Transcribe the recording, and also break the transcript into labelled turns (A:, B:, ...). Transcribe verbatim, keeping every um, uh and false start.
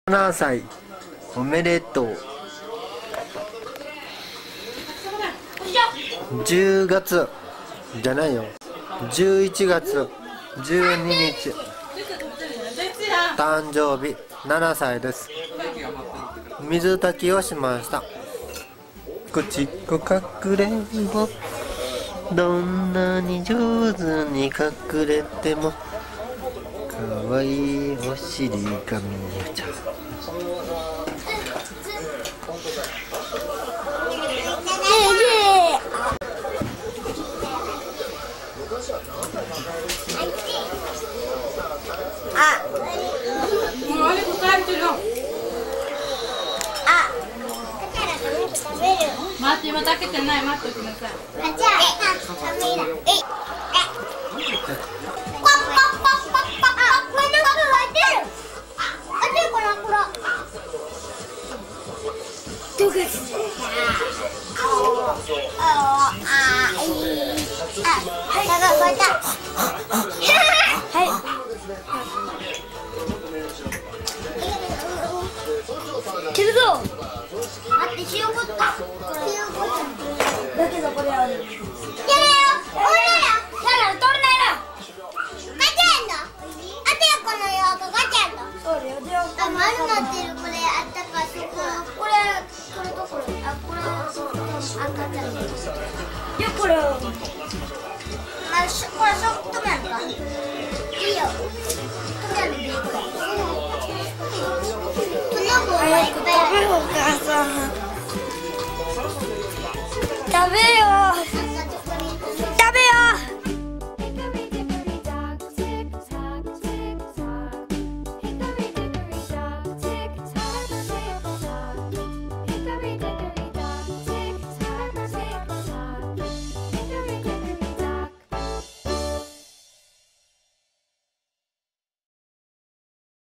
A: ななさいおめでとう。じゅうがつじゃないよ、じゅういちがつじゅうににち誕生日ななさいです。水炊きをしました。口こ隠れんぼ、どんなに上手に隠れてもかわいいお尻が見えちゃう。
B: あ、もうあれ答えてるの。あ、食べる。待って、今炊けてない、待ってください。あ、じゃあ、食べる。え、え、ポッポッポッポッポッポッ。あ、これなんか開いてる。あ、開いてるこの袋。どこです。あ、あ、あ、いい。あ、はい、なんか開いた。はい。切るぞ。待って、塩こった。塩こった。だけどこれは。やれよ。おいら。やら、取るなよ。ガチャンド。あとよこのようこガチャンド。そうだよ。でよ。あ、丸なってるこれあったかそこ。これこれとこれ。あ、これそう赤ちゃん。いやこれ。あ、しこれソフト麺か。いいよ。トメンでいいか。早く食べよう、お母さん。食べよう。